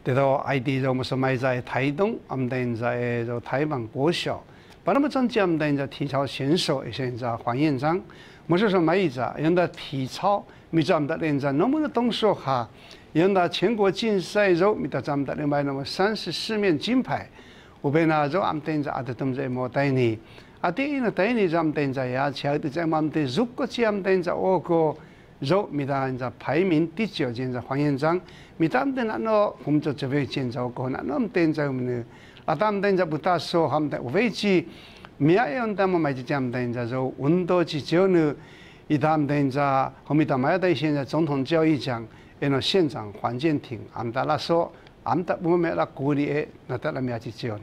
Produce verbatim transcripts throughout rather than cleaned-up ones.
得到 I D 就我们是买在台东，我们等在就台湾国小，把那么专家我们等在体操选手，现在黄彦章，我是说买在用的体操，咪咱们的连在能不能动手哈？用的全国竞赛中，咪的咱们的另外那么三十四面金牌，我被那就我们等在阿的东在莫带你，啊第一呢带你咱们等在呀，其他的在我们的如果只我们等在我个。肉米达人家排名第九，现在黄彦章，米达们那那工作这边建造过，那那么等在我们呢，啊，他们等在不大说，他们在位置，米亚样他们买这样等在说，温度之久呢，一他们等在后面他们在现在总统教育奖，因为县长黄建庭，俺们大家说，俺们我们来鼓励，那大家米亚之久。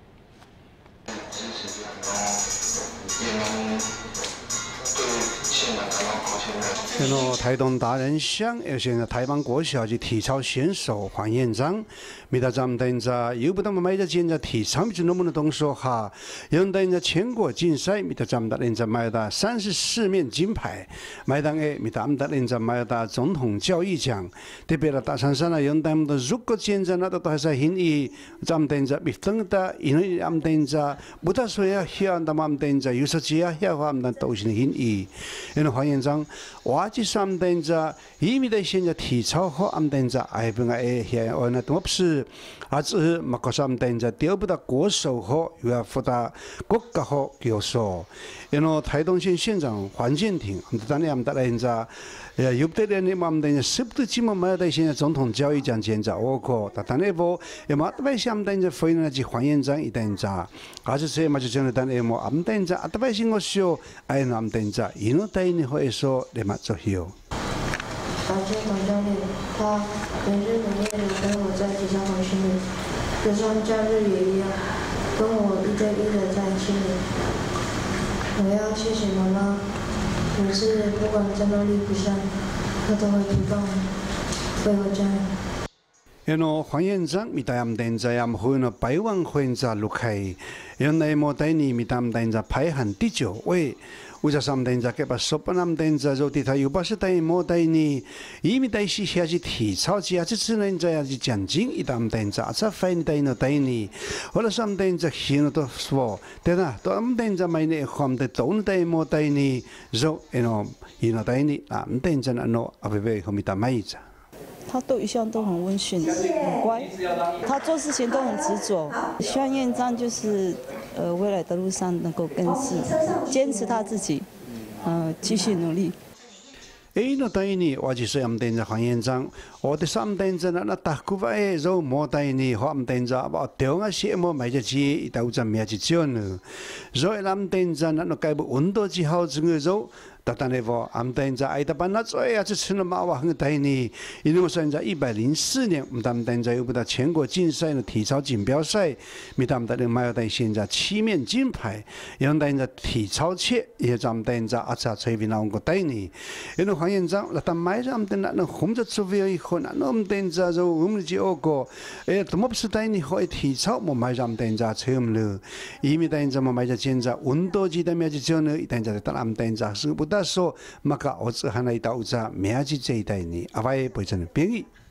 然后台东达人乡，有现在台湾国小级体操选手黄彦章，米达咱们等在有不他们买着现在体操就能不能动手哈？用等在全国竞赛，米达咱们的人在买的三十四面金牌，买当诶米达们的人在买的总统教育奖，特别的大山山啊，用咱们的如果现在那都还是很易，咱们等在米等的，因为咱们等在不大说要晓，咱们等在有时只要晓话，们都是很易，因为黄彦章。我这三等着，伊米的现在体操和俺等着，哎不哎现我那都不是，啊只马个三等着，调不到国手和又要负责国家和教授，然后台东县县长黄建庭，我们当年我们大人着，呃有的人呢我们等着，是不是起码买的现在总统教育奖现在我个，但当年不，也嘛特别是我们等着回来去黄彦章一等着，还是说嘛就讲的当年么，我们等着，特别是我说，哎那我们等着，因为等你会说。马作秀。 感谢黄教练，他每日每夜的跟我在体操房训练，就像假日也一样，跟我一对一的在训练。我要谢谢妈妈，每次不管战斗力不上，她都会主动为我加油。 然后黄彦章米达姆等在俺们会呢百万会在陆开，原来莫带你米达姆等在排行第九位。我在上等在给把手把那么等在，就对他有把是带莫带你，因为带是下去体操机啊，这次呢在下去奖金一当等在，这反带呢带你，后来上等在现在都说，对啦，都俺们等在买呢，我们的都带莫带你，就然后然后带你啊，我们等在那喏，阿贝贝后面打买着。 他都一向都很温驯，很乖，他做事情都很执着。希望彦章就是呃未来的路上能够更是坚持他自己，呃继续努力。 哎，那带你，我就是俺们等着黄彦章，我的三等着那那大股份就莫带你，我们等着我调啊些莫买着钱，一到咱面去交呢，所以俺们等着那那改不温度之后整个就。但但那个，俺们等在爱达班那做呀，就成了马哇很带你。因为我现在一百零四年，我们他们等在有不到全国竞赛的体操锦标赛，没他们等买要等现在七面金牌，有等在体操切，也咱们等在阿查崔比那我个带你。因为黄彦章，那他买咱们等那那红着出费以后，那我们等在就我们就个，哎，怎么不是带你会体操，我买咱们等在吹我们了，因为等在我买在现在温度计的面就叫呢，等在等俺们等在是不。但说，maka 我只喊来到这，明日这一代呢，阿外陪着你便宜。